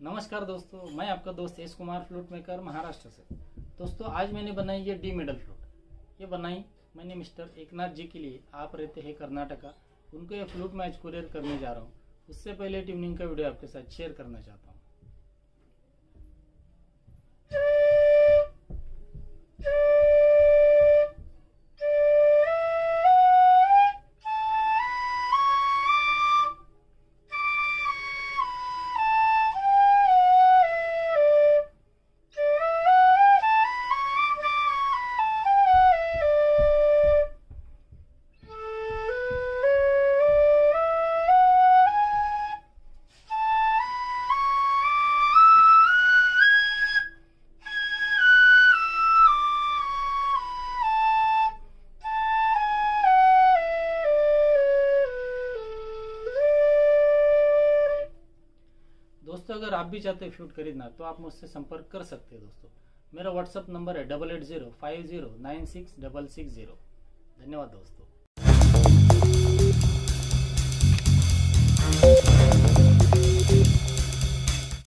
नमस्कार दोस्तों, मैं आपका दोस्त S Kumar flute maker Maharashtra से। दोस्तों आज मैंने बनाई ये डी मिडल फ्लूट। ये बनाई मैंने मिस्टर एकनाथ जी के लिए। आप रहते हैं कर्नाटका। उनको ये फ्लूट मैं आज कुरियर करने जा रहा हूँ। उससे पहले ट्यूनिंग का वीडियो आपके साथ शेयर करना चाहता हूँ। दोस्तों अगर आप भी चाहते हैं फ्लूट खरीदना तो आप मुझसे संपर्क कर सकते हैं। दोस्तों मेरा व्हाट्सअप नंबर है 8805096660। धन्यवाद दोस्तों।